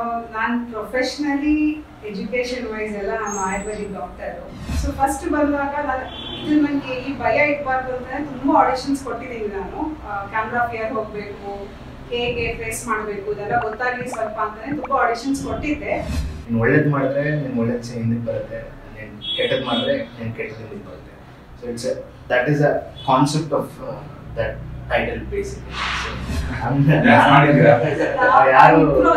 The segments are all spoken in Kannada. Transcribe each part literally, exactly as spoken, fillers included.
ನಾನು ಪ್ರೊಫೆಷನಲಿ ಎಜುಕೇಷನ್ ವೈಸ್ ಎಲ್ಲ ನಮ್ಮ ಆಯುರ್ವೇದಿಕ್ ಡಾಕ್ಟರು. ಸೊ ಫಸ್ಟ್ ಬಂದಾಗ ನಾನು ಇದು ನನಗೆ ಈ ಭಯ ಇರಬಾರ್ದು ಅಂತ ತುಂಬ ಆಡಿಷನ್ಸ್ ಕೊಟ್ಟಿದ್ದೀನಿ. ನಾನು ಕ್ಯಾಮ್ರಾ ಫಿಯರ್ ಹೋಗಬೇಕು, ಹೇಗೆ ಫೇಸ್ ಮಾಡಬೇಕು ಇದೆಲ್ಲ ಗೊತ್ತಾಗಲಿ ಸ್ವಲ್ಪ ಅಂತಲೇ ತುಂಬ ಆಡಿಷನ್ಸ್ ಕೊಟ್ಟಿದ್ದೆ. ನೀನು ಒಳ್ಳೇದು ಮಾಡಿದ್ರೆ ನೀನು ಒಳ್ಳೇದು ಹಿಂದಕ್ಕೆ ಬರುತ್ತೆ, ನೀನು ಕೆಟ್ಟದ್ದು ಮಾಡಿದ್ರೆ ನೀನು ಕೆಟ್ಟದ್ದು ಹಿಂದಕ್ಕೆ ಬರುತ್ತೆ. So it's that is a concept of that title basically. ಯಾರು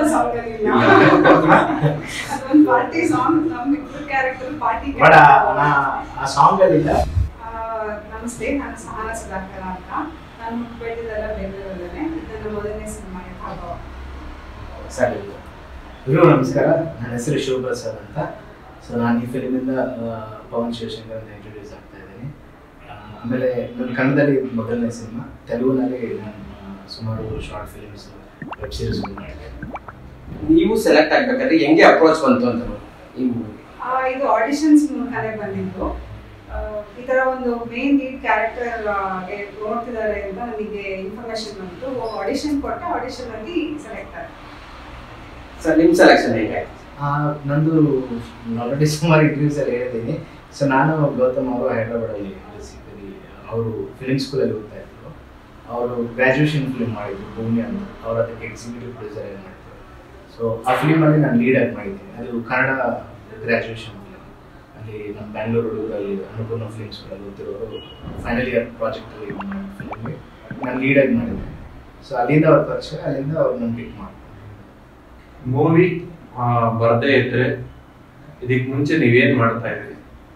ಪಾರ್ಟಿ ಸಾಂಗ್ ನಮ್ಮ ಕ್ಯಾರೆಕ್ಟರ್ ಪಾರ್ಟಿ ಬಟ್ ಆ ಸಾಂಗ್ ಅಲ್ಲಿ ಇಲ್ಲ. ನಮಸ್ತೆ, ನಾನು ಸಹನಾ ಸುಧಾಕರ ಅಂತ. ನಾನು ಬೆಳೆದಿದ್ದೆಲ್ಲ ಬೆಂಗಳೂರಲ್ಲೇ. ಇದು ನನ್ನ ಮೊದಲನೇ ಸಿನಿಮಾ ಭಾಗವ. ಸರಿ ಗುರು ನಮಸ್ಕಾರ, ನನ್ನ ಹೆಸರು ಶಿವಪ್ರಸಾದ್ ಅಂತ. ಸೊ ನಾನು ಈ ಫಿಲಿಮಿಂದ ಪವನ್ ಶಿವಶಂಕರ್ ಅಂತ ಇಂಟ್ರೊಡ್ಯೂಸ್ ಆಗ್ತಾ ಇದ್ದೀನಿ. ಆಮೇಲೆ ನನ್ನ ಕನ್ನಡದಲ್ಲಿ ಮೊದಲನೇ ಸಿನಿಮಾ, ತೆಲುಗಿನಲ್ಲಿ ನಾನು ಸುಮಾರು ಶಾರ್ಟ್ ಫಿಲಿಮ್ಸ್, ವೆಬ್ ಸೀರೀಸ್ ಮಾಡಿದ್ದೆ. ನೀವು ಸೆಲೆಕ್ಟ್ ಆಗ್ಬೇಕಾದ್ರೆ ಹೆಂಗೆ ಅಪ್ರೋಚ್ ಬಂತು ಅಂತ ಈ ಮೂವಿ? ಇದು ಆಡಿಷನ್ಸ್ ಮೂಲಕನೇ ಬಂದಿದ್ದು. ಈ ಥರ ಒಂದು ಮೇನ್ ಲೀಡ್ ಕ್ಯಾರೆಕ್ಟರ್ ನೋಡ್ತಿದ್ದಾರೆ ಅಂತ ನನಗೆ ಇನ್ಫಾರ್ಮೇಶನ್ ಬಂತು. ಆಡಿಷನ್ ಕೊಟ್ಟೆ, ಆಡಿಷನಲ್ಲಿ ಸೆಲೆಕ್ಟ್ ಆಗಿದೆ. ಸರ್ ನಿಮ್ಮ ಸೆಲೆಕ್ಷನ್ ಹೇಗೆ? ನಂದು ಆಲ್ರೆಡಿ ಸುಮಾರು ಇಂಟರ್ವ್ಯೂಸ್ ಅಲ್ಲಿ ಹೇಳಿದ್ದೀನಿ. ಸೊ ನಾನು ಗೌತಮ್ ಅವರು ಹೈದ್ರಾಬಾದಲ್ಲಿ ಬೇಸಿಕಲಿ ಅವರು ಫಿಲಿಮ್ ಸ್ಕೂಲಲ್ಲಿ ಓದ್ತಾ ಇದ್ರು. ಅವರು ಗ್ರ್ಯಾಜುಯೇಷನ್ ಫಿಲ್ಮ್ ಮಾಡಿದ್ರು ಭೂಮಿ ಅಂತ. ಅವರು ಅದಕ್ಕೆ ಎಕ್ಸಿಕ್ಯೂಟಿವ್ ಪ್ರೊಡ್ಯೂಸರ್ ಏನು ಮಾಡಿದ್ರು. ಸೊ ಆ ಫಿಲ್ಮಲ್ಲಿ ನಾನು ಲೀಡಾಗಿ ಮಾಡಿದ್ದೀನಿ. ಅದು ಕನ್ನಡ ಗ್ರ್ಯಾಜುಯೇಷನ್ ಫಿಲ್ಮ್. ಅಲ್ಲಿ ನಮ್ಮ ಬ್ಯಾಂಗ್ಳೂರು ಹುಡುಗರಲ್ಲಿ ಅನುಪೂರ್ಣ ಫಿಲ್ಮ್ ಸ್ಕೂಲಲ್ಲಿ ಓದ್ತಿರೋರು ಫೈನಲ್ ಇಯರ್ ಪ್ರಾಜೆಕ್ಟಲ್ಲಿ ಫಿಲ್ಮ್ಗೆ ನಾನು ಲೀಡಾಗಿ ಮಾಡಿದ್ದೆ. ಸೊ ಅಲ್ಲಿಂದ ಅವ್ರ ಪರಿಚಯ, ಅಲ್ಲಿಂದ ಅವ್ರು ನನ್ನ ಪಿಕ್ ಮಾಡ್ತಾರೆ. ಮೂವಿ ಬರ್ದೇ ಇದ್ರೆ ಇದಕ್ಕೆ ಮುಂಚೆ ನೀವೇನ್ ಮಾಡ್ತಾ ಇದ್ರಿ?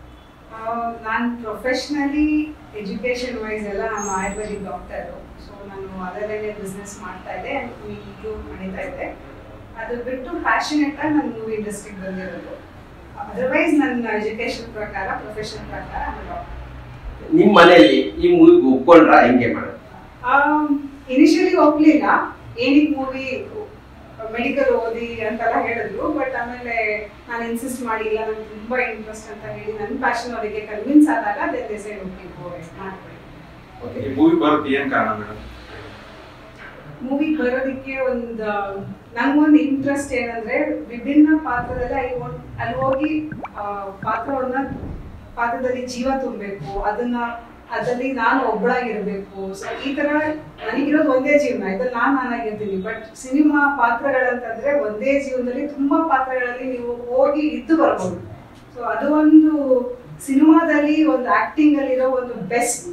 ನಾನು ಪ್ರೊಫೆಷನಲಿ ಎಜುಕೇಷನ್ ವೈಸ್ ಎಲ್ಲ ನಮ್ಮ ಆಯುರ್ವೇದಿಕ್ ಡಾಕ್ಟರು. ಸೊ ನಾನು ಅದರಲ್ಲೇ ಬಿಸ್ನೆಸ್ ಮಾಡ್ತಾ ಇದ್ದೆ, ಈಗಲೂ ನಡೀತಾ ಇದೆ. ಅದು ಬಿಟ್ಟು ಪ್ಯಾಷನೇಟ್ ಆಗಿ ನಾನು ಮೂವಿ ಇಂಡಸ್ಟ್ರಿಗೆ ಬಂದಿರೋದು. ಅದರ್ವೈಸ್ ನನ್ನ ಎಜುಕೇಷನ್ ಪ್ರಕಾರ, ಪ್ರೊಫೆಷನ್ ಪ್ರಕಾರ ನಾನು ಡಾಕ್ಟರ್. ನಿಮ್ಮ ಮನೆಯಲ್ಲಿ ಈ ಮೂವಿಗೆ ಒಪ್ಕೊಂಡ್ರ ಹೆಂಗೆ ಮಾಡೋದು? ಇನಿಷಿಯಲಿ ಒಪ್ಲಿಲ್ಲ. ಏನಕ್ಕೆ ಮೂವಿ ಮೆಡಿಕಲ್ ಓದಿ ಅಂತೆಲ್ಲ ಹೇಳಿದ್ರು. ಬಟ್ ಆಮೇಲೆ ನಾನು ಇನ್ಸಿಸ್ಟ್ ಮಾಡಿಲ್ಲ, ನನಗೆ ತುಂಬ ಇಂಟ್ರೆಸ್ಟ್ ಅಂತ ಹೇಳಿ ನನ್ನ ಪ್ಯಾಷನ್ ಅವರಿಗೆ ಕನ್ವಿನ್ಸ್ ಆದಾಗ ಅದೇ ಡಿಸೈಡ್ ಹೋಗ್ಬೇಕು ಮಾಡ್ಕೊಳ್ಳಿ. ಮೂವಿ ಬರೋಕ್ಕೆ ಏನು ಕಾರಣ ಮೇಡಮ್? ಮೂವಿ ಬರೋದಕ್ಕೆ ಒಂದು ನಂಗೊಂದು ಇಂಟ್ರೆಸ್ಟ್ ಏನಂದ್ರೆ ವಿಭಿನ್ನ ಪಾತ್ರದಲ್ಲಿ ಅಲ್ಲಿ ಅಲ್ಲಿ ಹೋಗಿ ಪಾತ್ರವನ್ನ ಪಾತ್ರದಲ್ಲಿ ಜೀವ ತುಂಬಬೇಕು, ಅದನ್ನ ಅದರಲ್ಲಿ ನಾನು ಒಬ್ಬಳಾಗಿರ್ಬೇಕು. ಸೊ ಈ ತರ ನನಗಿರೋದು ಒಂದೇ ಜೀವನ, ಇದ್ರಲ್ಲಿ ನಾನು ನಾನಾಗಿರ್ತೀನಿ. ಬಟ್ ಸಿನಿಮಾ ಪಾತ್ರಗಳಂತಂದ್ರೆ ಒಂದೇ ಜೀವನದಲ್ಲಿ ತುಂಬಾ ಪಾತ್ರಗಳಲ್ಲಿ ನೀವು ಹೋಗಿ ಇದ್ದು ಬರ್ಬೋದು. ಸೊ ಅದು ಒಂದು ಸಿನಿಮಾದಲ್ಲಿ ಒಂದು ಆಕ್ಟಿಂಗ್ ಅಲ್ಲಿ ಇರೋ ಒಂದು ಬೆಸ್ಟ್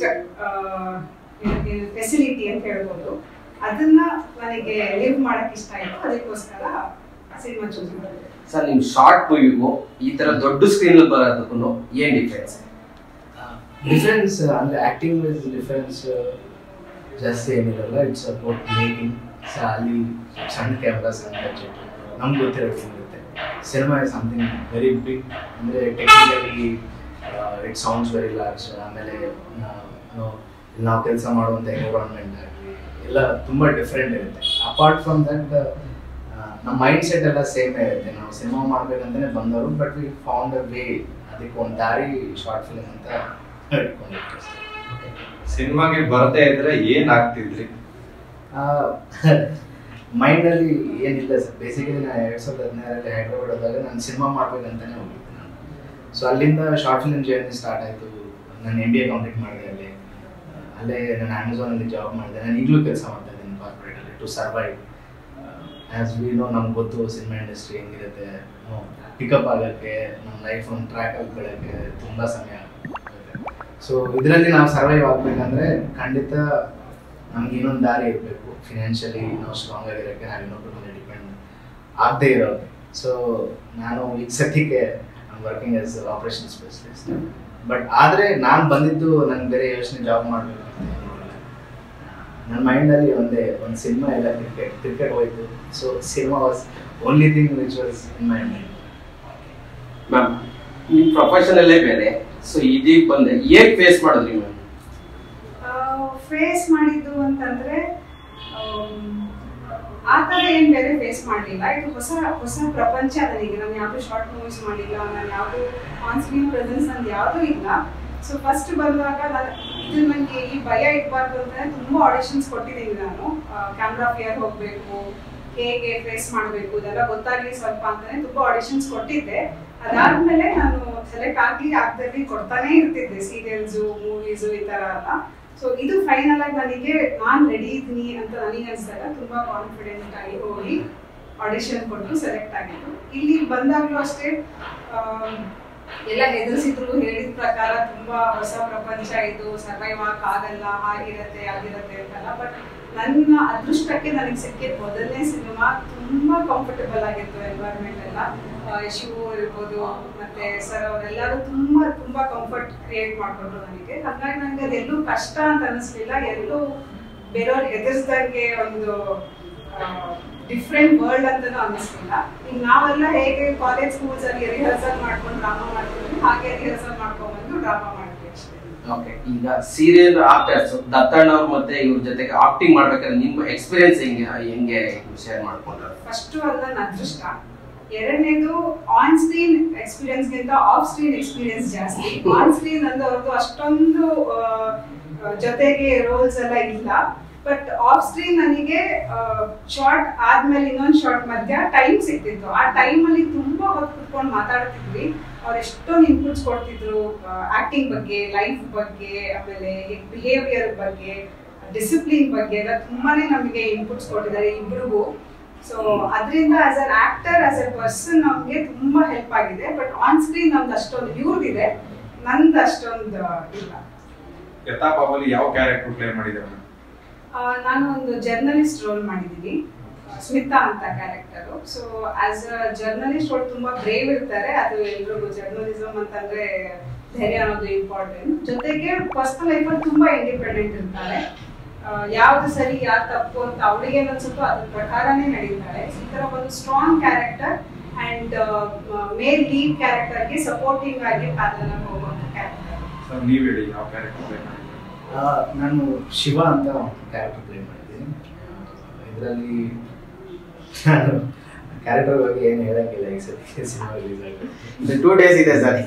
ಫೆಸಿಲಿಟಿ ಅಂತ ಹೇಳ್ಬೋದು. ಅದನ್ನ ನನಗೆ ಲಿವ್ ಮಾಡಕ್ ಇಷ್ಟ ಆಯ್ತು, ಅದಕ್ಕೋಸ್ಕರ ಸಿನಿಮಾ ಚೂಸ್ ಮಾಡಿದೆ. ಸರ್ ನಿಮ್ ಶಾರ್ಟ್ ಮೂವಿಗೂ ಈ ತರ ದೊಡ್ಡ ಸ್ಕ್ರೀನ್ ಬರೋದಕ್ಕೂ ಏನ್ ಡಿಫ್ರೆನ್ಸ್? ಡಿಫ್ರೆನ್ಸ್ ಅಂದರೆ ಆ್ಯಕ್ಟಿಂಗ್ ವೈಸ್ ಡಿಫ್ರೆನ್ಸ್ ಜಾಸ್ತಿ ಏನಿರಲ್ಲ. It's about making. ಸೊ ಅಲ್ಲಿ ಸಣ್ಣ ಕ್ಯಾಮ್ರಾ, ಸಣ್ಣ ಬಜೆಟ್, ನಮ್ಗೆ ಗೊತ್ತಿರುತ್ತೆ. Cinema is something very big. ಅಂದರೆ technically it sounds very large. ಆಮೇಲೆ ನಾವು ಕೆಲಸ ಮಾಡುವಂಥ ಎನ್ವಿರಾನ್ಮೆಂಟ್ ಆಗಲಿ ಎಲ್ಲ ತುಂಬ ಡಿಫ್ರೆಂಟ್ ಇರುತ್ತೆ. ಅಪಾರ್ಟ್ ಫ್ರಮ್ ದಟ್ ನಮ್ಮ ಮೈಂಡ್ ಸೆಟ್ ಎಲ್ಲ ಸೇಮೇ ಇರುತ್ತೆ. ನಾವು ಸಿನಿಮಾ ಮಾಡಬೇಕಂತಲೇ ಬಂದವರು, but we found a way, ಅದಕ್ಕೆ ಒಂದು ದಾರಿ ಶಾರ್ಟ್ ಫಿಲ್ಮ್ ಅಂತ ಸಿನಿಮಾಗೆ ಬರದೇ ಇದ್ರೆ ಏನ್ ಆಗ್ತಿದ್ರಿ? ಮೈಂಡಲ್ಲಿ ಏನಿಲ್ಲ ಸರ್. ಬೇಸಿಕಲಿ ನಾನು ಎರಡು ಸಾವಿರದ ಹದಿನಾರರಲ್ಲಿ ಹೈದ್ರಾಬಾದ್ ಹೋದಾಗ ನಾನು ಸಿನಿಮಾ ಮಾಡ್ಬೇಕಂತಾನೆ ಹೋಗಿದ್ದೆ ನಾನು. ಸೊ ಅಲ್ಲಿಂದ ಶಾರ್ಟ್ ಫಿಲ್ಮ್ ಜರ್ನಿ ಸ್ಟಾರ್ಟ್ ಆಯಿತು. ನಾನು ಎಮ್ ಬಿ ಎ ಕಂಪ್ಲೀಟ್ ಮಾಡಿದೆ ಅಲ್ಲಿ. ಅಲ್ಲೇ ನಾನು ಅಮೆಝಾನಲ್ಲಿ ಜಾಬ್ ಮಾಡಿದೆ. ನಾನು ಈಗಲೂ ಕೆಲಸ ಮಾಡ್ತಾ ಇದ್ದೀನಿ ಕಾರ್ಪೊರೇಟಲ್ಲಿ to survive. As we know, ನಮ್ಗೆ ಗೊತ್ತು ಸಿನಿಮಾ ಇಂಡಸ್ಟ್ರಿ ಹೆಂಗಿರುತ್ತೆ. ಪಿಕಪ್ ಆಗೋಕ್ಕೆ, ನಮ್ಮ ಲೈಫ್ ಒಂದು ಟ್ರ್ಯಾಕಲ್ಲಿ ಬೆಳಕ್ಕೆ ತುಂಬ ಸಮಯ ಆಗುತ್ತೆ. ಸೊ ಇದರಲ್ಲಿ ನಾವು ಸರ್ವೈವ್ ಆಗಬೇಕಂದ್ರೆ ಖಂಡಿತ ನಮ್ಗೆ ಇನ್ನೊಂದು ದಾರಿ ಇರಬೇಕು. ಫಿನಾನ್ಷಿಯಲಿ ನಾವು ಸ್ಟ್ರಾಂಗ್ ಆಗಿರೋಕ್ಕೆ, ನಾವು ಇನ್ನೊಬ್ಬರ ಮೇಲೆ ಡಿಪೆಂಡ್ ಆಗದೆ ಇರೋಕ್ಕೆ. ಸೊ ನಾನು ಈಗ ಸದ್ಯಕ್ಕೆ ನಾನು working as operation specialist. But ಆದರೆ ನಾನು ಬಂದಿದ್ದು ನನಗೆ ಬೇರೆ ಯೋಚನೆ ಜಾಬ್ ಮಾಡಬೇಕು ಅಂತ ಏನಿಲ್ಲ. ನನ್ನ ಮೈಂಡಲ್ಲಿ ಒಂದೇ ಒಂದು ಸಿನಿಮಾ ಇಲ್ಲ, ಕ್ರಿಕೆಟ್ ಕ್ರಿಕೆಟ್ ಹೋಯ್ತು. So cinema was only thing which was in my mind. Ma'am ನಿಮ್ಮ ಪ್ರೊಫೆಷನಲ್ಲೇ ಬೇರೆ, ಸೊ ಇದೀಗ ಬಂದೆ ಹೇಗೆ ಫೇಸ್ ಮಾಡಿದ್ರಿ ಮ್ಯಾಮ್? ಫೇಸ್ ಮಾಡಿದ್ದು ಅಂತಂದ್ರೆ ಆ ಥರ ಏನು ಬೇರೆ ಫೇಸ್ ಮಾಡಲಿಲ್ಲ. ಇದು ಹೊಸ ಹೊಸ ಪ್ರಪಂಚ ನನಗೆ. ನಾನು ಯಾವುದೂ ಶಾರ್ಟ್ ಮೂವೀಸ್ ಮಾಡಿಲ್ಲ, ನಾನು ಯಾವುದೂ ಆನ್ ಸ್ಕ್ರೀನ್ ಪ್ರೆಸೆನ್ಸ್ ನಂದು ಯಾವುದೂ ಇಲ್ಲ. ಸೊ ಫಸ್ಟ್ ಬಂದಾಗ ನಾನು ಇದು ನನಗೆ ಈ ಭಯ ಇರಬಾರ್ದು ಅಂತ ತುಂಬ ಆಡಿಷನ್ಸ್ ಕೊಟ್ಟಿದ್ದೀನಿ. ನಾನು ಕ್ಯಾಮ್ರಾ ಫಿಯರ್ ಹೋಗಬೇಕು, ಹೇಗೆ ಫೇಸ್ ಮಾಡಬೇಕು ಇದೆಲ್ಲ ಗೊತ್ತಾಗ್ಲಿ ಸ್ವಲ್ಪ ಅಂತಾನೆ ತುಂಬಾ ಆಡಿಷನ್ಸ್ ಕೊಟ್ಟಿದ್ದೆ. ಅದಾದ್ಮೇಲೆ ನಾನು ಸೆಲೆಕ್ಟ್ ಆಗ್ಲಿ ಆಗದಲ್ಲಿ ಕೊಡ್ತಾನೆ ಇರ್ತಿದ್ದೆ ಸೀರಿಯಲ್ಸು ಮೂವೀಸು ಈ ತರ ಎಲ್ಲ. ಸೊ ಇದು ಫೈನಲ್ ಆಗಿ ನನಗೆ ನಾನು ರೆಡಿ ಇದ್ದೀನಿ ಅಂತ ನನಗೆ ಅನ್ಸಿದಾಗ ತುಂಬಾ ಕಾನ್ಫಿಡೆಂಟ್ ಆಗಿ ಹೋಗಿ ಆಡಿಷನ್ ಕೊಟ್ಟು ಸೆಲೆಕ್ಟ್ ಆಗಿದ್ದು. ಇಲ್ಲಿ ಬಂದಾಗಲೂ ಅಷ್ಟೇ ಎಲ್ಲ ಹೆದರ್ಸಿದ್ರು, ಹೇಳಿದ ಪ್ರಕಾರ ತುಂಬಾ ಹೊಸ ಪ್ರಪಂಚ ಇದು, ಸರ್ವೈವ್ ಆಗಲ್ಲ, ಹಾಗಿರತ್ತೆ ಆಗಿರತ್ತೆ ಅಂತಲ್ಲ. ಬಟ್ ನನ್ನ ಅದೃಷ್ಟಕ್ಕೆ ನನಗೆ ಸಿಕ್ಕಿದ ಮೊದಲನೇ ಸಿನಿಮಾ ತುಂಬಾ ಕಂಫರ್ಟಬಲ್ ಆಗಿತ್ತು. ಎನ್ವೈರ್ಮೆಂಟ್ ಎಲ್ಲ ಶಿವು ಇರ್ಬೋದು ಮತ್ತೆ ಸರ್ ಅವರೆಲ್ಲರೂ ತುಂಬಾ ತುಂಬಾ ಕಂಫರ್ಟ್ ಕ್ರಿಯೇಟ್ ಮಾಡ್ಕೊಂಡ್ರು ನನಗೆ. ಹಾಗಾಗಿ ನನಗೆ ಅದೆಲ್ಲೂ ಕಷ್ಟ ಅಂತ ಅನಿಸ್ಲಿಲ್ಲ, ಎಲ್ಲೂ ಬೇರೆಯವ್ರು ಹೆದರ್ಸ್ದಂಗೆ ಒಂದು ಡಿಫ್ರೆಂಟ್ ವರ್ಲ್ಡ್ ಅಂತಾನು ಅನ್ನಿಸ್ಲಿಲ್ಲ. ಈಗ ನಾವೆಲ್ಲ ಹೇಗೆ ಕಾಲೇಜ್ ಸ್ಕೂಲ್ಸ್ ಅಲ್ಲಿ ರಿಹರ್ಸಲ್ ಮಾಡ್ಕೊಂಡು ಡ್ರಾಮಾ ಮಾಡ್ತೀವಿ ಹಾಗೆ ರಿಹರ್ಸಲ್ ಮಾಡ್ಕೊಂಡ್ಬಂದು ಡ್ರಾಮಾ ಮಾಡ್ತೀವಿ ಅಷ್ಟೇ. ಓಕೆ, ಈಗ ಸೀರಿಯಲ್ ಆಕ್ಟರ್ಸ್ ದತ್ತಣ್ಣ ಅವ್ರು ಮತ್ತೆ ಇವ್ರ ಜೊತೆಗೆ ಆಕ್ಟಿಂಗ್ ಮಾಡ್ಬೇಕಾದ್ರೆ ನಿಮ್ಮ ಎಕ್ಸ್ಪೀರಿಯನ್ಸ್ ಹೆಂಗೆ ಹೆಂಗೆ ಶೇರ್ ಮಾಡ್ಕೊಂಡ್ರೆ? ಫಸ್ಟ್ ಅದು ನನ್ನ ಅದೃಷ್ಟ. ಎರಡನೇದು ಆನ್ ಸ್ಕ್ರೀನ್ ಎಕ್ಸ್ಪೀರಿಯನ್ಸ್ ಗಿಂತ ಆಫ್ ಸ್ಕ್ರೀನ್ ಎಕ್ಸ್ಪೀರಿಯನ್ಸ್ ಜಾಸ್ತಿ. ಆನ್ ಸ್ಕ್ರೀನ್ ಅಂದ್ರೆ ಅವ್ರದ್ದು ಅಷ್ಟೊಂದು ಜೊತೆಗೆ ರೋಲ್ಸ್ ಎಲ್ಲ ಇಲ್ಲ. ಬಟ್ ಆಫ್ ಸ್ಕ್ರೀನ್ ನನಗೆ ಶಾರ್ಟ್ ಆದ್ಮೇಲೆ ಇನ್ನೊಂದು ಶಾರ್ಟ್ ಮಧ್ಯ ಟೈಮ್ ಸಿಕ್ತಿತ್ತು. ಆ ಟೈಮ್ ಅಲ್ಲಿ ತುಂಬಾ ಹೊತ್ತು ಕುತ್ಕೊಂಡು ಮಾತಾಡ್ತಿದ್ವಿ. ಅವ್ರು ಎಷ್ಟೊಂದು ಇನ್ಪುಟ್ಸ್ ಕೊಡ್ತಿದ್ರು ಆಕ್ಟಿಂಗ್ ಬಗ್ಗೆ, ಲೈಫ್ ಬಗ್ಗೆ, ಆಮೇಲೆ ಬಿಹೇವಿಯರ್ ಬಗ್ಗೆ, ಡಿಸಿಪ್ಲಿನ್ ಬಗ್ಗೆ ಎಲ್ಲ ತುಂಬಾನೇ ನಮಗೆ ಇನ್ಪುಟ್ಸ್ ಕೊಟ್ಟಿದ್ದಾರೆ ಇಬ್ರಿಗೂ. ಸೊ ಅದರಿಂದ as an actor as a person ನಮ್ಗೆ ತುಂಬಾ ಹೆಲ್ಪ್ ಆಗಿದೆ. ಬಟ್ ಆನ್ ಸ್ಕ್ರೀನ್ ನಮ್ದು ಅಷ್ಟೊಂದು ಇವ್ರದಿದೆ, ನಂದು ಅಷ್ಟೊಂದು ಇಲ್ಲ. ಯಥಾ ಬಾಬಲಿ ಯಾವ ಕ್ಯಾರೆಕ್ಟರ್ ಪ್ಲೇ ಮಾಡಿದ್ದಾರೆ? ನಾನು ಒಂದು ಜರ್ನಲಿಸ್ಟ್ ರೋಲ್ ಮಾಡಿದ್ದೀನಿ, ಸ್ಮಿತಾ ಅಂತ character. So as a journalist role ತುಂಬಾ ಬ್ರೇವ್ ಇರ್ತಾರೆ. ಅದು ಎಲ್ರಿಗೂ ಜರ್ನಲಿಸಮ್ ಅಂತಂದ್ರೆ ಧೈರ್ಯ ಅನ್ನೋದು ಇಂಪಾರ್ಟೆಂಟ್. ಜೊತೆಗೆ ಪರ್ಸನಲ್ ಲೈಫಲ್ಲಿ ತುಂಬಾ ಇಂಡಿಪೆಂಡೆಂಟ್ ಇರ್ತಾರೆ. ಯಾವ್ದು ಸರಿ ಯಾವ್ದು ತಪ್ಪು ಅಂತ ಅವಳಿಗೆ ಅನ್ಸುತ್ತೋ ಅದ್ರ ಪ್ರಕಾರನೇ ನಡೀತಾಳೆ. ಈ ತರ ಒಂದು strong character and male lead ಕ್ಯಾರೆಕ್ಟರ್ಗೆ ಸಪೋರ್ಟಿಂಗ್ ಆಗಿ ಪ್ಯಾರಲ್ ಆಗಿ ಹೋಗುವಂತ ಕ್ಯಾರೆಕ್ಟರ್. ಸರ್ ನೀವು ಹೇಳಿ ಯಾವ ಕ್ಯಾರೆಕ್ಟರ್ ಪ್ಲೇ ಮಾಡಿದ್ದೀರಿ? ನಾನು ಶಿವ ಅಂತ ಕ್ಯಾರೆಕ್ಟರ್ ಪ್ಲೇ ಮಾಡಿದ್ದೀನಿ. ಇದರಲ್ಲಿ ನಾನು ಕ್ಯಾರೆಕ್ಟರ್ ಬಗ್ಗೆ ಏನು ಹೇಳಂಗಿಲ್ಲ. ಈ ಸತಿ ಸಿನಿಮಾ ರಿಲೀಸ್ ಆಗಿದೆ, ಟೂ ಡೇಸ್ ಇದೆ ಸರ್.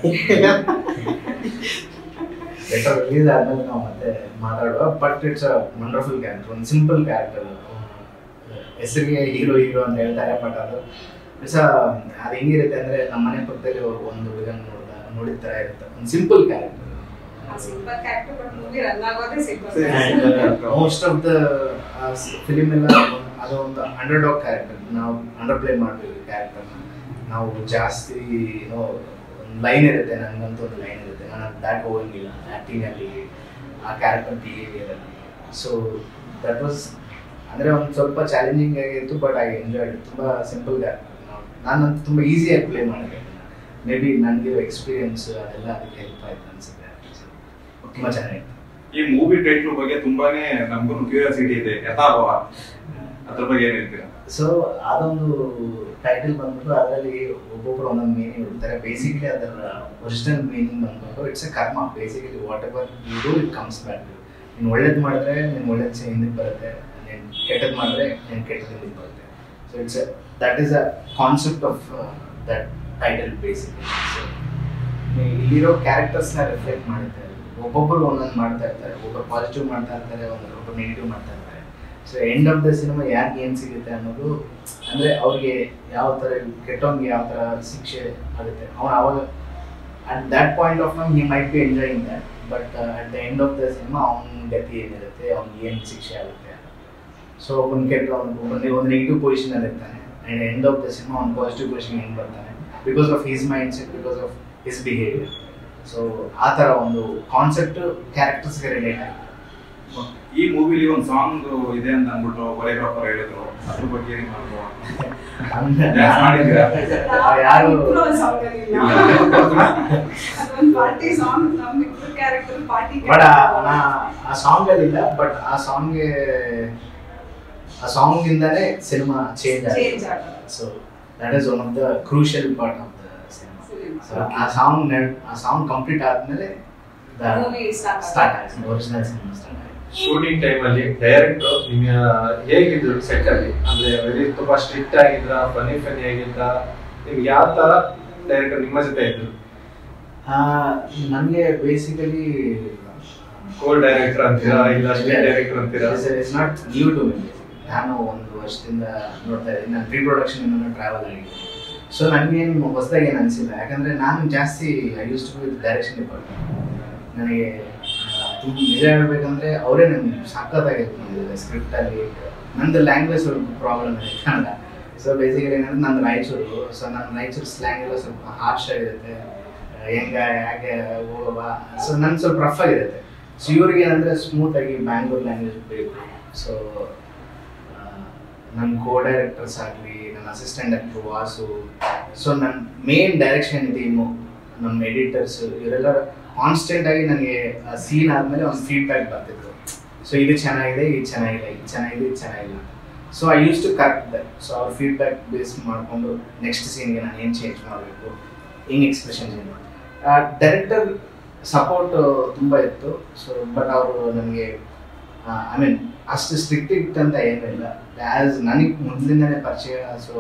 ಲೆಟರ್ ರಿಲೀಸ್ ಆದ್ಮೇಲೆ ನಾವು ಮತ್ತೆ ಮಾತಾಡುವ. But it's a wonderful character, ಒಂದು ಸಿಂಪಲ್ ಕ್ಯಾರೆಕ್ಟರ್. ಹೆಸರಿಗೆ ಹೀರೋ ಹೀರೋ ಅಂತ ಹೇಳ್ತಾರೆ, ಬಟ್ ಅದು ಇಟ್ಸ್ ಅದು ಹೆಂಗಿರುತ್ತೆ ಅಂದರೆ ನಮ್ಮ ಮನೆ ಪಕ್ಕದಲ್ಲಿ ಅವರು ಒಂದು ಹುಡುಗನ ನೋಡ್ದ ನೋಡಿದ ಥರ ಇರುತ್ತೆ. ಒಂದು simple character. Simple character but movie run ಆಗೋದೇ simple. Most of the film ಎಲ್ಲ ಅದು ಒಂದು ಅಂಡರ್ ಡಾಗ್ ಕ್ಯಾರೆಕ್ಟರ್. ನಾವು ಅಂಡರ್ ಪ್ಲೇ ಮಾಡಬೇಕು ಕ್ಯಾರೆಕ್ಟರ್ನ. ನಾವು ಜಾಸ್ತಿ ಏನೋ ಒಂದು ಲೈನ್ ಇರುತ್ತೆ, ನನಗಂತೂ ಒಂದು ಲೈನ್ ಇರುತ್ತೆ, ನಾನು ದಾಟ್ ಹೋಗಂಗಿಲ್ಲ ಆ್ಯಕ್ಟಿಂಗಲ್ಲಿ, ಆ ಕ್ಯಾರೆಕ್ಟರ್ ಬಿಹೇವಿಯರಲ್ಲಿ. ಸೊ ದಟ್ ವಾಸ್ ಅಂದರೆ ಒಂದು ಸ್ವಲ್ಪ ಚಾಲೆಂಜಿಂಗ್ ಆಗಿತ್ತು, ಬಟ್ ಐ ಎಂಜಾಯ್ಡ್. ತುಂಬ ಸಿಂಪಲ್ ಕ್ಯಾರೆಕ್ಟರ್. ನಾವು ನಾನಂತೂ ತುಂಬ ಈಸಿಯಾಗಿ ಪ್ಲೇ ಮಾಡಿದೆ. ಮೇ ಬಿ ನನಗೆ ಎಕ್ಸ್ಪೀರಿಯನ್ಸ್ ಅದೆಲ್ಲ ಅದಕ್ಕೆ ಹೆಲ್ಪ್ ಆಯ್ತು ಅನ್ಸುತ್ತೆ. ತುಂಬ ಚೆನ್ನಾಗಿತ್ತು. ಈ ಮೂವಿ ಟೈಟ್ಲ್ ಬಗ್ಗೆ ತುಂಬಾನೇ ನಮಗೂ ಕ್ಯೂರಿಯಾಸಿಟಿ ಇದೆ, ಯಥಾಭವ, ಅದ್ರ ಬಗ್ಗೆ ಏನ್ ಹೇಳ್ತೀರಾ? ಸೊ ಅದೊಂದು ಟೈಟಲ್ ಬಂದ್ಬಿಟ್ಟು ಅದರಲ್ಲಿ ಒಬ್ಬೊಬ್ರು ಒಂದೊಂದು ಮೀನಿಂಗ್ ಇರ್ತಾರೆ. ಬೇಸಿಕಲಿ ಅದರ ಒರಿಜಿನಲ್ ಮೀನಿಂಗ್ ಬಂದ್ಬಿಟ್ಟು it's a karma. Basically whatever you do it comes back. ನೀನು ಒಳ್ಳೇದು ಮಾಡಿದ್ರೆ ನೀನು ಒಳ್ಳೇದು ಹಿಂದಕ್ಕೆ ಬರುತ್ತೆ, ನೀನು ಕೆಟ್ಟದ್ದು ಮಾಡಿದ್ರೆ ನೀನು ಕೆಟ್ಟದ್ದು ಹಿಂದಕ್ಕೆ ಬರುತ್ತೆ. So it's that is a concept of that title basically. So ಇಲ್ಲಿರೋ ಕ್ಯಾರೆಕ್ಟರ್ಸ್ನ ರಿಫ್ಲೆಕ್ಟ್ ಮಾಡುತ್ತೆ. ಒಬ್ಬೊಬ್ಬರು ಒಂದೊಂದು ಮಾಡ್ತಾ ಇರ್ತಾರೆ, ಒಬ್ಬರು ಪಾಸಿಟಿವ್ ಮಾಡ್ತಾ ಇರ್ತಾರೆ, ಒಬ್ಬರು ನೆಗೆಟಿವ್ ಮಾಡ್ತಾ ಇರ್ತಾರೆ. So end of the cinema ಯಾಕೆ ಏನು ಸಿಗುತ್ತೆ ಅನ್ನೋದು, ಅಂದರೆ ಅವ್ರಿಗೆ ಯಾವ ಥರ ಕೆಟ್ಟೋಂಗೆ ಯಾವ ಥರ ಶಿಕ್ಷೆ ಆಗುತ್ತೆ, ಅವನು ಅವಾಗ at that point of time he might be enjoying that. But at the end of the cinema ಅವ್ನ ಗತಿ ಏನಿರುತ್ತೆ, ಅವ್ನಿಗೆ ಏನು ಶಿಕ್ಷೆ ಆಗುತ್ತೆ. ಸೊ ಒಂದು ಕೆಟ್ಟ ಒಂದು ಒಂದು ಒಂದು ನೆಗೆಟಿವ್ ಪೊಸಿಷನಲ್ಲಿ ಇರ್ತಾನೆ, and end of the cinema ಅವ್ನು ಪಾಸಿಟಿವ್ ಪೊಸಿಷನ್ ಹೆಂಗೆ ಬರ್ತಾನೆ, because of his mind set, because of his behaviour. So ಆ ಥರ ಒಂದು ಕಾನ್ಸೆಪ್ಟ್ ಕ್ಯಾರೆಕ್ಟರ್ಸ್ಗೆ ರಿಲೇಟ್ ಆಗಿದೆ. ಈ ಮೂವಿಲಿ ಒಂದು ಸಾಂಗ್ ಇದೆ ಅಂತ ಅಂದ್ಬಿಟ್ಟು ಕೊರಿಯೋಗ್ರಾಫರ್ ಹೇಳಿದ್ರು, ಅದ್ರ ಬಗ್ಗೆ ಏನು ಮಾಡ್ಬೋದು? ಯಾರು ಬಟ್ ಆ ಸಾಂಗ್ ಅಲ್ಲಿ ಇಲ್ಲ, ಬಟ್ ಆ ಸಾಂಗ್ಗೆ ಆ ಸಾಂಗ್ ಇಂದಾನೆ ಸಿನಿಮಾ ಚೇಂಜ್ ಆಗಿದೆ. So that is one of the crucial part of the cinema. ಆ ಸಾಂಗ್ ಆ ಸಾಂಗ್ ಕಂಪ್ಲೀಟ್ ಆದ್ಮೇಲೆ ಸ್ಟಾರ್ಟ್ ಆಗಿದೆ, ಒರಿಜಿನಲ್ ಸಿನಿಮಾ ಸ್ಟಾರ್ಟ್ ಆಗಿದೆ. ಶೂಟಿಂಗ್ ಟೈಮ್ ಅಲ್ಲಿ ಡೈರೆಕ್ಟರ್ ಹೇಗಿದ್ರು ಸೆಟ್ ಅಲ್ಲಿ? ಅಂದ್ರೆ ವೆರಿ ತುಂಬಾ ಸ್ಟ್ರಿಕ್ಟ್ ಆಗಿದ್ರ, ಫನಿ ಫನಿ ಆಗಿದ್ರ? ನಿಮ್ಗೆ ಯಾವ ತರ ಡೈರೆಕ್ಟರ್ ನಿಮ್ಮ ಜೊತೆ ಇದ್ರು? ನನಗೆ ಬೇಸಿಕಲಿ ಕೋಲ್ ಡೈರೆಕ್ಟರ್ ಅಂತೀರಾ ಇಲ್ಲ ಸ್ಟ್ರಿಕ್ಟ್ ಡೈರೆಕ್ಟರ್ ಅಂತೀರಾ? It's not new to me. ನಾನು ಒಂದು ವರ್ಷದಿಂದ ನೋಡ್ತಾ ಇದ್ದೀನಿ. ನಾನು ಪ್ರೀ ಪ್ರೊಡಕ್ಷನ್ ಇಂದ ಟ್ರಾವೆಲ್ ಆಗಿದೆ. ಸೊ ನನಗೇನು ಹೊಸದಾಗಿ ಏನು ಅನಿಸಿಲ್ಲ, ಯಾಕಂದರೆ ನಾನು ಜಾಸ್ತಿ I use to with direction department. ನನಗೆ ತುಂಬ ನಿಜ ಹೇಳ್ಬೇಕಂದ್ರೆ ಅವರೇ ನನಗೆ ಸಖತ್ತಾಗಿ ಹೆಲ್ಪ್ ಮಾಡಿದ್ದಾರೆ ಸ್ಕ್ರಿಪ್ಟಲ್ಲಿ. ನಂದು ಲ್ಯಾಂಗ್ವೇಜ್ ಸ್ವಲ್ಪ ಪ್ರಾಬ್ಲಮ್ ಇದೆ ಕನ್ನಡ. ಸೊ ಬೇಸಿಕಲಿ ಏನಂದ್ರೆ ನಂದು ರಾಯಚೂರು. ಸೊ ನನ್ನ ರಾಯಚೂರು ಸ್ಲ್ಯಾಂಗ್ ಎಲ್ಲ ಸ್ವಲ್ಪ ಹಾರ್ಶ್ ಆಗಿರುತ್ತೆ, ಹೆಂಗ ಯಾಕೆ ಹೋಗವ. ಸೊ ನನ್ನ ಸ್ವಲ್ಪ ರಫ್ ಆಗಿರುತ್ತೆ. ಸೊ ಇವ್ರಿಗೆ ಏನಂದರೆ ಸ್ಮೂತಾಗಿ ಬ್ಯಾಂಗ್ಳೂರ್ ಲ್ಯಾಂಗ್ವೇಜ್ ಬೇಕು. ಸೊ ನನ್ನ ಕೋ ಡೈರೆಕ್ಟರ್ಸ್ ಆಗಲಿ, ನನ್ನ ಅಸಿಸ್ಟೆಂಟ್ ಡೈರೆಕ್ಟರ್ ವಾಸು, ಸೊ ನನ್ನ ಮೇನ್ ಡೈರೆಕ್ಷನ್ ಟೀಮು, ನಮ್ಮ ಎಡಿಟರ್ಸ್, ಇವರೆಲ್ಲ ಕಾನ್ಸ್ಟೆಂಟಾಗಿ ನನಗೆ ಸೀನ್ ಆದಮೇಲೆ ಒಂದು ಫೀಡ್ಬ್ಯಾಕ್ ಬರ್ತಿತ್ತು. ಸೊ ಇದು ಚೆನ್ನಾಗಿದೆ, ಇದು ಚೆನ್ನಾಗಿಲ್ಲ, ಇದು ಚೆನ್ನಾಗಿದೆ, ಇದು ಚೆನ್ನಾಗಿಲ್ಲ. So I use to correct that. So ಅವ್ರ ಫೀಡ್ಬ್ಯಾಕ್ ಬೇಸ್ ಮಾಡಿಕೊಂಡು ನೆಕ್ಸ್ಟ್ ಸೀನ್ಗೆ ನಾನು ಏನು ಚೇಂಜ್ ಮಾಡಬೇಕು, ಹೆಂಗೆ ಎಕ್ಸ್ಪ್ರೆಷನ್ ಚೇಂಜ್ ಮಾಡಿ. ಡೈರೆಕ್ಟರ್ ಸಪೋರ್ಟ್ ತುಂಬ ಇತ್ತು. ಸೊ ಬಟ್ ಅವರು ನನಗೆ ಐ ಮೀನ್ ಅಷ್ಟು ಸ್ಟ್ರಿಕ್ಟ್ ಇತ್ತಂತ ಏನಿಲ್ಲ. ಆ್ಯಸ್ ನನಗೆ ಮೊದಲಿಂದನೇ ಪರಿಚಯ. So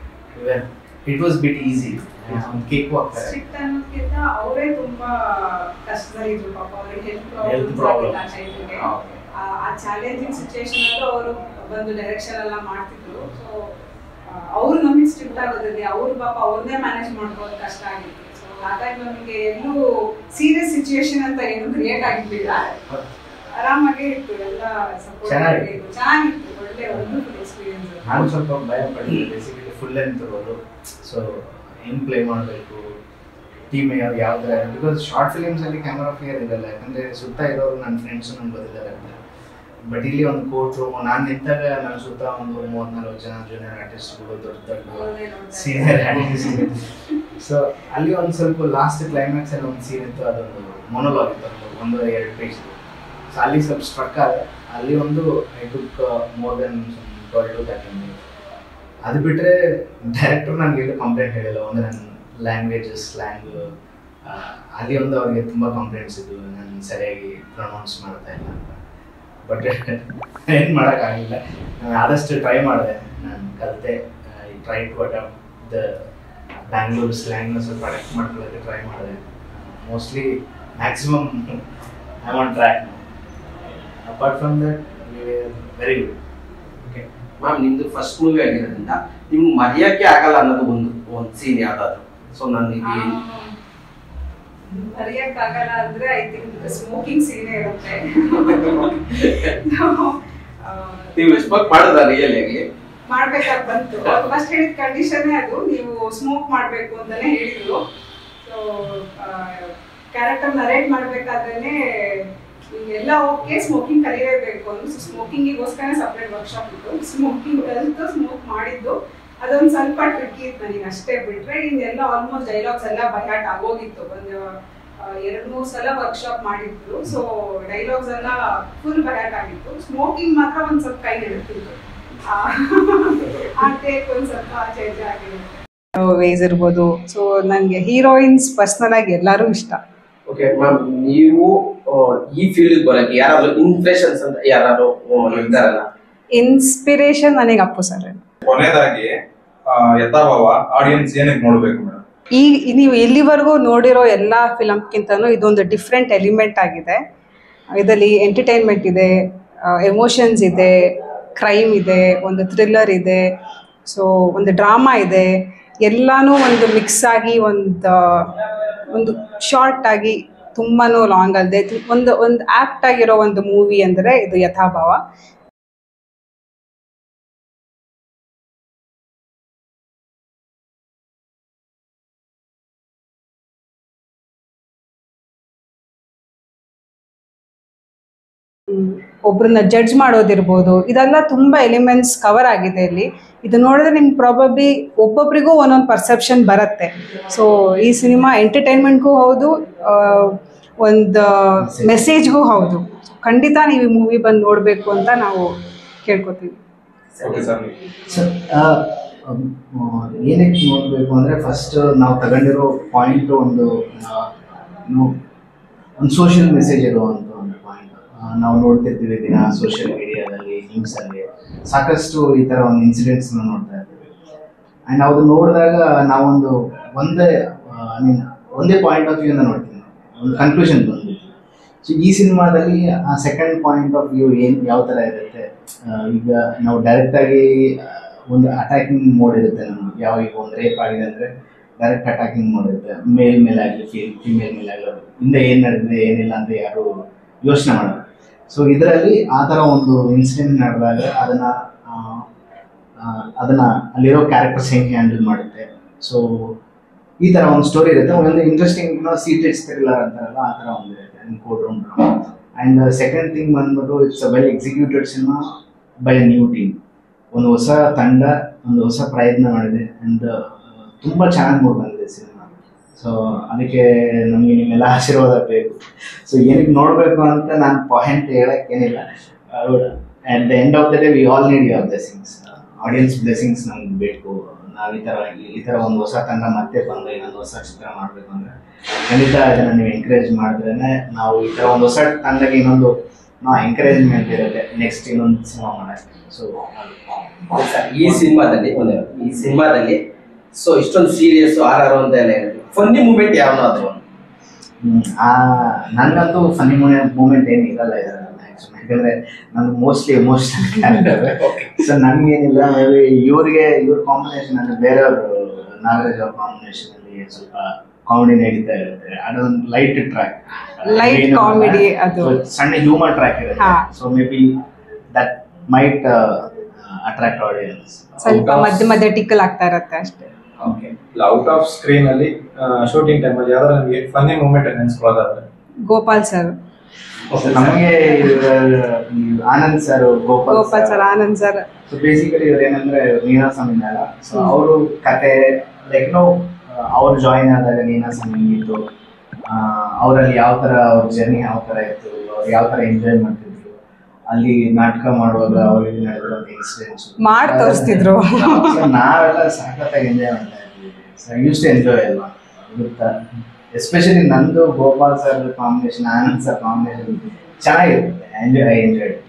it was bit easy. ಒಂದು ಕೇಕ್ ಹೋಗ್ತಾರೆ ಸ್ಟ್ರಿಕ್ಟ್ ಅನ್ನೋದಕ್ಕಿಂತ ಅವರೇ ತುಂಬಾ ಕಷ್ಟದಲ್ಲಿದ್ರು ಪಾಪ. ಅವ್ರಿಗೆ Health ಹೆಲ್ತ್ problem. ಪ್ರಾಬ್ಲಮ್ ಆ ಟೈಮಿಗೆ ಆ ಚಾಲೆಂಜಿಂಗ್ ಸಿಚುವೇಶನ್ ಅಲ್ಲೂ ಅವರು ಬಂದು ಡೈರೆಕ್ಷನ್ ಎಲ್ಲ ಮಾಡ್ತಿದ್ರು. ಸೊ ಅವರು ನಮಗೆ ಸ್ಟ್ರಿಕ್ಟ್ ಆಗೋದಿಲ್ಲ, ಅವ್ರು ಪಾಪ ಅವ್ರನ್ನೇ ಮ್ಯಾನೇಜ್ ಮಾಡ್ಬೋದು ಕಷ್ಟ ಆಗಿತ್ತು. ಸೊ ಹಾಗಾಗಿ ನಮಗೆ ಎಲ್ಲೂ ಸೀರಿಯಸ್ ಸಿಚುವೇಶನ್ ಅಂತ ಏನು ಕ್ರಿಯೇಟ್ ಆಗಿರ್ಲಿಲ್ಲ, ಆರಾಮಾಗೇ ಇತ್ತು. ಎಲ್ಲ ಸಪೋರ್ಟ್ ಚೆನ್ನಾಗಿತ್ತು, ಒಳ್ಳೆ ವಂಡರ್ಫುಲ್ ಎಕ್ಸ್ಪೀರಿಯನ್ಸ್. ನಾನು ಸ್ವಲ್ಪ ಭಯ ಪಟ್ಟಿದ್ದೆ basically full length role. So ಹೆಂಗೆ ಪ್ಲೇ ಮಾಡಬೇಕು, ಟೀಮ್ ಯಾವ್ದು ಯಾವ ಥರ, ಬಿಕಾಸ್ ಶಾರ್ಟ್ ಫಿಲಿಮ್ಸಲ್ಲಿ ಕ್ಯಾಮ್ರಾ ಫಿಯರ್ ಇರಲ್ಲ, ಯಾಕಂದರೆ ಸುತ್ತ ಇರೋರು ನನ್ನ ಫ್ರೆಂಡ್ಸು ನಂಗೆ ಗೊತ್ತಿದ್ದಾರೆ. ಬಟ್ ಇಲ್ಲಿ ಒಂದು ಕೋರ್ಟ್ ರೂಮು, ನಾನು ನಿಂತಾಗ ನನ್ನ ಸುತ್ತ ಒಂದು ಮೂವತ್ತ್ನಾಲ್ಕು ಜನ ಜೂನಿಯರ್ ಆರ್ಟಿಸ್ಟ್ಗಳು, ದೊಡ್ಡ ದೊಡ್ಡ ಸೀನಿಯರ್ ಆರ್ಟಿಸ್ಟ್. ಸೊ ಅಲ್ಲಿ ಒಂದು ಸ್ವಲ್ಪ ಲಾಸ್ಟ್ ಕ್ಲೈಮ್ಯಾಕ್ಸಲ್ಲಿ ಒಂದು ಸೀನ್ ಇತ್ತು, ಅದೊಂದು ಮೊನೋಲಾಗ್ ಇತ್ತು, ಒಂದು ಒಂದು ಎರಡು ಪೇಜ್. ಸೊ ಅಲ್ಲಿ ಸ್ವಲ್ಪ ಸ್ಟ್ರಕ್ ಆದ. ಅಲ್ಲಿ ಒಂದು I took more than twelve to thirteen minutes. ಅದು ಬಿಟ್ಟರೆ ಡೈರೆಕ್ಟರ್ ನನಗೆ ಎಲ್ಲೂ ಕಂಪ್ಲೇಂಟ್ ಹೇಳಿಲ್ಲ. ಒಂದು ನನ್ನ ಲ್ಯಾಂಗ್ವೇಜ್ ಸ್ಲ್ಯಾಂಗ್ ಅಲ್ಲಿ ಒಂದು ಅವ್ರಿಗೆ ತುಂಬ ಕಂಪ್ಲೇಂಟ್ಸ್ ಇದ್ದು, ನಾನು ಸರಿಯಾಗಿ ಪ್ರೊನೌನ್ಸ್ ಮಾಡ್ತಾ ಇಲ್ಲ ಅಂತ. ಬಟ್ ಏನು ಮಾಡೋಕ್ಕಾಗಲಿಲ್ಲ. ನಾನು ಆದಷ್ಟು ಟ್ರೈ ಮಾಡಿದೆ, ನಾನು ಕಲಿತೆ. I try to adapt the Bangalore ಸ್ಲ್ಯಾಂಗ್ನ ಸ್ವಲ್ಪ ಅಡಾಪ್ಟ್ ಮಾಡ್ಕೊಳ್ಳೋಕ್ಕೆ ಟ್ರೈ ಮಾಡಿದೆ. Mostly maximum I on track. Apart from that very good. Okay ma'am, ನಿಮ್ಮದು ಫಸ್ಟ್ ಮೂವಿ ಆಗಿರೋದ್ರಿಂದ ನಿಮ್ಗೆ ಮರೆಯೋಕ್ಕೆ ಆಗಲ್ಲ ಅನ್ನೋದು ಒಂದು ಒಂದು ಸೀನ್ ಯಾವ್ದಾದ್ರು? ಸೊ ನನಗೆ ಮರೆಯಕ್ಕಾಗಲ್ಲ ಅಂದ್ರೆ ಐ ಥಿಂಕ್ ಸ್ಮೋಕಿಂಗ್ ಸೀನೇ ಇರುತ್ತೆ. ನೀವು ಎಕ್ಸ್ಪೆಕ್ಟ್ ಮಾಡೋದ ರಿಯಲ್ ಆಗಿ ಮಾಡ್ಬೇಕಾಗಿ ಬಂತು. ಅವ್ರು ಫಸ್ಟ್ ಹೇಳಿದ ಕಂಡೀಷನ್ನೇ ಅದು, ನೀವು ಸ್ಮೋಕ್ ಮಾಡಬೇಕು ಅಂತಾನೆ ಹೇಳಿದ್ರು. ಸೊ ಕ್ಯಾರೆಕ್ಟರ್ ನರೇಟ್ ಮಾಡ್ಬೇಕಾದ್ರೇನೆ ಎಲ್ಲ ಓಕೆ, ಸ್ಮೋಕಿಂಗ್ ಕಲಿಯಲೇಬೇಕು ಅಂದ್ರೆ ಸ್ಮೋಕಿಂಗಿಗೋಸ್ಕರ ಸಪ್ರೇಟ್ ವರ್ಕ್ಶಾಪ್ ಇತ್ತು. ಸ್ಮೋಕಿಂಗ್ ಕಲಿತು ಸ್ಮೋಕ್ ಮಾಡಿದ್ದು ಅದೊಂದು ಸ್ವಲ್ಪ ಟ್ರಿಕ್ಕಿ ಇತ್ತು ನನಗೆ, ಅಷ್ಟೇ ಬಿಟ್ರೆ ಇನ್ನೆಲ್ಲ ಆಲ್ಮೋಸ್ಟ್ ಡೈಲಾಗ್ಸ್ ಎಲ್ಲ ಬೈಹಾಟ್ ಆಗೋಗಿತ್ತು. ಒಂದು ಎರಡು ಮೂರು ಸಲ ವರ್ಕ್ಶಾಪ್ ಮಾಡಿದ್ರು. ಸೊ ಡೈಲಾಗ್ಸ್ ಎಲ್ಲ ಫುಲ್ ಬೈಹಾಟ್ ಆಗಿತ್ತು. ಸ್ಮೋಕಿಂಗ್ ಮಾತ್ರ ಒಂದು ಸ್ವಲ್ಪ ಕೈ ಹಿಡಿತಿತ್ತು. ಆ ಟೇಕ್ ಒಂದು ಸ್ವಲ್ಪ ಚೇಂಜ್ ಆಗಿರುತ್ತೆ, ವೇಸ್ ಇರ್ಬೋದು. ಸೊ ನನಗೆ ಹೀರೋಯಿನ್ಸ್ ಪರ್ಸ್ನಲ್ ಆಗಿ ಎಲ್ಲರೂ ಇಷ್ಟ. ಓಕೆ ಮ್ಯಾಮ್, ನೀವು ಈ ಫೀಲ್ಡ್ ಬರಕ್ಕೆ ಯಾರಾದ್ರೂ ಇನ್ಸ್ಪಿರೇಷನ್ಸ್ ಅಂತ ಯಾರಾದ್ರೂ ಇರ್ತಾರಲ್ಲ? ಇನ್ಸ್ಪಿರೇಷನ್ ನನಗೆ ಅಪ್ಪು ಸರ್. ಕೊನೆಯದಾಗಿ ಯಥಾಭಾವ ಆಡಿಯನ್ಸ್ ಏನಕ್ಕೆ ನೋಡಬೇಕು ಮೇಡಮ್? ಈ ನೀವು ಇಲ್ಲಿವರೆಗೂ ನೋಡಿರೋ ಎಲ್ಲ ಫಿಲಮ್ಗಿಂತನೂ ಇದೊಂದು ಡಿಫ್ರೆಂಟ್ ಎಲಿಮೆಂಟ್ ಆಗಿದೆ. ಇದರಲ್ಲಿ ಎಂಟರ್ಟೈನ್ಮೆಂಟ್ ಇದೆ, ಎಮೋಷನ್ಸ್ ಇದೆ, ಕ್ರೈಮ್ ಇದೆ, ಒಂದು ಥ್ರಿಲ್ಲರ್ ಇದೆ, ಸೊ ಒಂದು ಡ್ರಾಮಾ ಇದೆ. ಎಲ್ಲನೂ ಒಂದು ಮಿಕ್ಸ್ ಆಗಿ ಒಂದು ಒಂದು ಶಾರ್ಟ್ ಆಗಿ ತುಂಬಾ ಲಾಂಗ್ ಅಲ್ಲದೆ ಒಂದು ಒಂದು ಆ್ಯಕ್ಟ್ ಆಗಿರೋ ಒಂದು ಮೂವಿ ಅಂದರೆ ಇದು ಯಥಾಭಾವ. ಒಬ್ರನ್ನ ಜಡ್ಜ್ ಮಾಡೋದಿರ್ಬೋದು, ಇದೆಲ್ಲ ತುಂಬ ಎಲಿಮೆಂಟ್ಸ್ ಕವರ್ ಆಗಿದೆ ಇಲ್ಲಿ. ಇದು ನೋಡಿದ್ರೆ ನಿಮ್ಗೆ ಪ್ರಾಬಬ್ಲಿ ಒಬ್ಬೊಬ್ರಿಗೂ ಒಂದೊಂದು ಪರ್ಸೆಪ್ಷನ್ ಬರುತ್ತೆ. ಸೊ ಈ ಸಿನಿಮಾ ಎಂಟರ್ಟೈನ್ಮೆಂಟ್ಗೂ ಹೌದು, ಒಂದು ಮೆಸೇಜ್ಗೂ ಹೌದು. ಖಂಡಿತ ನೀವು ಈ ಮೂವಿ ಬಂದು ನೋಡಬೇಕು ಅಂತ ನಾವು ಕೇಳ್ಕೊತೀವಿ. ಸರ್ ಏನಕ್ಕೆ ನೋಡಬೇಕು ಅಂದರೆ ಫಸ್ಟ್ ನಾವು ತಗೊಂಡಿರೋ ಪಾಯಿಂಟು ಒಂದು ಒಂದು ಸೋಷಿಯಲ್ ಮೆಸೇಜ್ ಇರುವಂಥ ಒಂದು ಪಾಯಿಂಟ್. ನಾವು ನೋಡ್ತಿರ್ತೀವಿ ದಿನ ಸೋಷಿಯಲ್ ಮೀಡಿಯಾದಲ್ಲಿ, ನ್ಯೂಸಲ್ಲಿ ಸಾಕಷ್ಟು ಈ ಥರ ಒಂದು ಇನ್ಸಿಡೆಂಟ್ಸ್ನ ನೋಡ್ತಾ ಇರ್ತೀವಿ. ಆ್ಯಂಡ್ ಅದು ನೋಡಿದಾಗ ನಾವೊಂದು ಒಂದೇ ಐ ಮೀನ್ ಒಂದೇ ಪಾಯಿಂಟ್ ಆಫ್ ವ್ಯೂನ ನೋಡ್ತೀವಿ, ಒಂದು ಕನ್ಕ್ಲೂಷನ್ ಬಂದ್ಬಿಟ್ಟು. ಸೊ ಈ ಸಿನಿಮಾದಲ್ಲಿ ಆ ಸೆಕೆಂಡ್ ಪಾಯಿಂಟ್ ಆಫ್ ವ್ಯೂ ಏನು ಯಾವ ಥರ ಇರುತ್ತೆ, ಈಗ ನಾವು ಡೈರೆಕ್ಟಾಗಿ ಒಂದು ಅಟ್ಯಾಕಿಂಗ್ ಮೋಡ್ ಇರುತ್ತೆ ನಮ್ಗೆ. ಯಾವ ಈಗ ಒಂದು ರೇಪ್ ಆಗಿದೆ ಅಂದರೆ ಡೈರೆಕ್ಟ್ ಅಟ್ಯಾಕಿಂಗ್ ಮೋಡ್ ಇರುತ್ತೆ, ಮೇಲ್ ಮೇಲೆ ಆಗಲಿ ಫೀ ಫಿಮೇಲ್ ಮೇಲೆ ಆಗಲಿ ಹಿಂದೆ ಏನು ನಡೆದಿದೆ ಏನಿಲ್ಲ ಅಂತ ಯಾರು ಯೋಚನೆ ಮಾಡೋದು. ಸೊ ಇದರಲ್ಲಿ ಆ ಥರ ಒಂದು ಇನ್ಸಿಡೆಂಟ್ ನಡೆದಾಗ ಅದನ್ನು ಅದನ್ನು ಅಲ್ಲಿರೋ ಕ್ಯಾರೆಕ್ಟರ್ಸ್ ಹೆಂಗೆ ಹ್ಯಾಂಡಲ್ ಮಾಡುತ್ತೆ. ಸೊ ಈ ಥರ ಒಂದು ಸ್ಟೋರಿ ಇರುತ್ತೆ. ಒಂದು ಇಂಟ್ರೆಸ್ಟಿಂಗ್ ಸೀಟೆಡ್ ಥ್ರಿಲ್ಲರ್ ಅಂತಾರಲ್ಲ ಆ ಥರ ಒಂದು ಇರುತ್ತೆ court room drama. And second thing ಬಂದ್ಬಿಟ್ಟು it's a well executed cinema by a new team. ಒಂದು ಹೊಸ ತಂಡ ಒಂದು ಹೊಸ ಪ್ರಯತ್ನ ಮಾಡಿದೆ ಆ್ಯಂಡ್ ತುಂಬ ಚೆನ್ನಾಗಿ ಮೂಡ್ ಬಂದಿದೆ ಸಿನಿಮಾ. ಸೊ ಅದಕ್ಕೆ ನಮಗೆ ನಿಮ್ಮೆಲ್ಲ ಆಶೀರ್ವಾದ ಬೇಕು. ಸೊ ಏನಕ್ಕೆ ನೋಡಬೇಕು ಅಂತ ನಾನು ಪಾಯಿಂಟ್ ಹೇಳೋಕ್ಕೇನಿಲ್ಲ. At the end of the day we all need your blessings, audience blessings ನಮ್ಗೆ ಬೇಕು. ನಾವು ಈ ಥರ ಈ ಥರ ಒಂದು ಹೊಸ ತಂಡ ಮತ್ತೆ ಬಂದು ಇನ್ನೊಂದು ಹೊಸ ಚಿತ್ರ ಮಾಡಬೇಕು ಅಂದರೆ ಖಂಡಿತ ಅದನ್ನು ನೀವು ಎಂಕರೇಜ್ ಮಾಡಿದ್ರೇ ನಾವು ಈ ಥರ ಒಂದು ಹೊಸ ತಂಡಕ್ಕೆ ಇನ್ನೊಂದು ನಾವು ಎಂಕರೇಜ್ಮೆಂಟ್ ಇರುತ್ತೆ ನೆಕ್ಸ್ಟ್ ಇನ್ನೊಂದು ಸಿನಿಮಾ ಮಾಡೋಕ್ಕೆ. ಸೊ ಈ ಸಿನಿಮಾದಲ್ಲಿ ಒಂದು ಈ ಸಿನಿಮಾದಲ್ಲಿ ಸೊ ಇಷ್ಟೊಂದು ಸೀರಿಯಸ್ ಆರ್ ಆರ್ ಅಂತ ಎಲ್ಲ ಹೇಳಿದ್ರು, ಫನ್ನಿ ಮೂಮೆಂಟ್ ಯಾವನಾದ್ರು? ನನಗಂತೂ ಫನ್ನಿ ಮೂಮೆಂಟ್ ಏನು ಇರಲ್ಲ ಇದರಲ್ಲಿ ಆ್ಯಕ್ಚುಲಿ, ಯಾಕಂದರೆ ನಾನು ಮೋಸ್ಟ್ಲಿ ಎಮೋಷನಲ್ ಕ್ಯಾರೆಕ್ಟರ್. ಸೊ ನನಗೇನಿಲ್ಲ, ಮೇ ಇವ್ರಿಗೆ ಇವ್ರ ಕಾಂಬಿನೇಷನ್ ಅಂದರೆ ಬೇರೆಯವರು ನಾಗರಾಜ್ ಅವ್ರ ಕಾಂಬಿನೇಷನಲ್ಲಿ ಸ್ವಲ್ಪ ಕಾಮಿಡಿ ನಡೀತಾ ಇರುತ್ತೆ. ಅದೊಂದು ಲೈಟ್ ಟ್ರ್ಯಾಕ್, ಲೈಟ್ ಕಾಮಿಡಿ, ಅದು ಸಣ್ಣ ಹ್ಯೂಮರ್ ಟ್ರ್ಯಾಕ್ ಇರುತ್ತೆ. So may be that might attract audience. ಸ್ವಲ್ಪ ಮಧ್ಯ ಮಧ್ಯ ಟಿಕ್ಕಲ್ ಆಗ್ತಾ ಇರುತ್ತೆ ಅಷ್ಟೇ. ಓಕೆ, ಔಟ್ ಆಫ್ ಸ್ಕ್ರೀನ್ ಅಲ್ಲಿ ಶೂಟಿಂಗ್ ಟೈಮ್ ಅಲ್ಲಿ ಯಾವ್ದಾದ್ರು ನಿಮಗೆ ಫನ್ನಿ ಮೂಮೆಂಟ್ ನೆನೆಸ್ಕೊಳ್ಳೋದಾದ್ರೆ? ಗೋಪಾಲ್ ಸರ್, ನಮಗೆ Anand sir, Gopal Gopal sir, Anand sir. So basically ಇವ್ರು ಏನಂದ್ರೆ ನೀನಾಸಂ ಇದ್ದಲ್ಲ, ಸೊ ಅವರು ಕತೆ ಲೈಕ್ ನೋ ಅವ್ರು ಜಾಯಿನ್ ಆದಾಗ ನೀನಾಸಂ ಇತ್ತು, ಅವರಲ್ಲಿ ಯಾವ ಥರ ಅವ್ರ ಜರ್ನಿ ಯಾವ ಥರ ಇತ್ತು, ಅವ್ರು ಯಾವ ಥರ ಎಂಜಾಯ್ ಮಾಡ್ತಿದ್ರು, ಅಲ್ಲಿ ನಾಟಕ ಮಾಡುವಾಗ ಅವ್ರಿಗೆ ನಡೆದಿರೋ ಇನ್ಸಿಡೆಂಟ್ಸ್ ಮಾಡಿ ತೋರಿಸ್ತಿದ್ರು. ನಾವೆಲ್ಲ ಸಖತ್ತಾಗಿ ಎಂಜಾಯ್ ಮಾಡ್ತಾ ಇದ್ವಿ. ಸೊ ಯೂಸ್ ಟು ಎಂಜಾಯ್ ಅಲ್ವಾ ಗೊತ್ತಾ. ಎಸ್ಪೆಷಲಿ ನಂದು Gopal sir combination, Anand sir combination ಚೆನ್ನಾಗಿರುತ್ತೆ. Enjoy I enjoy